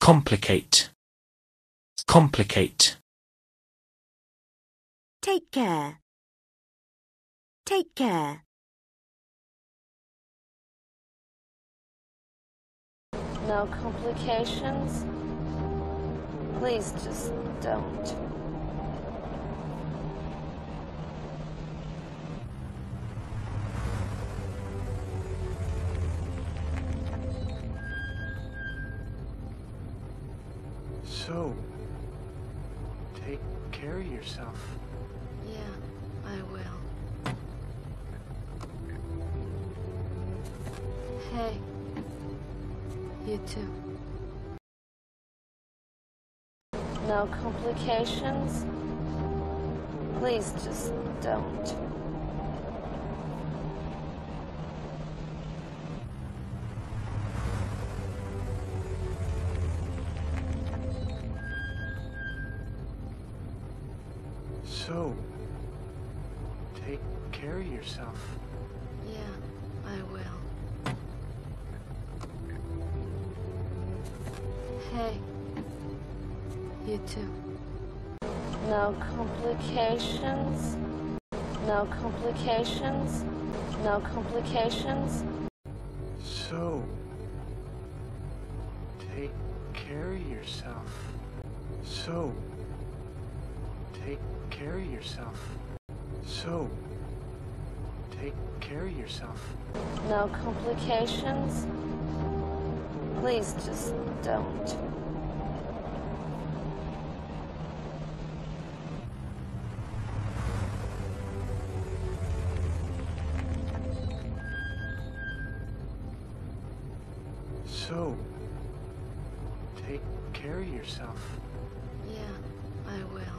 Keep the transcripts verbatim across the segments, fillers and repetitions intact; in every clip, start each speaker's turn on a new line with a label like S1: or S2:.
S1: complicate, complicate.
S2: Take care. Take care.
S3: No complications? Please just don't.
S4: So, take care of yourself.
S3: Yeah, I will. Hey, you too. No complications? Please just don't.
S4: So, take care of yourself.
S3: Yeah, I will. Hey, you too. No complications? No complications? No complications?
S4: So, take care of yourself. So, take care of yourself. So, take care of yourself.
S3: No complications? Please just don't.
S4: So, take care of yourself.
S3: Yeah, I will.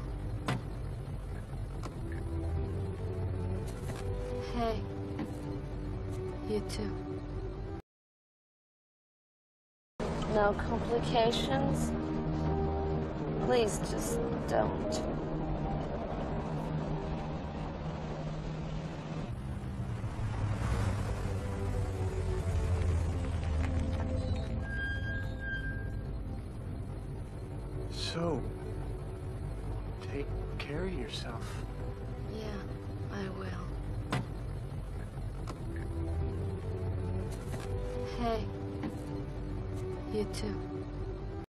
S3: Hey, you too. No complications? Please just don't.
S4: So, take care of yourself.
S3: Yeah, I will. Hey, you too.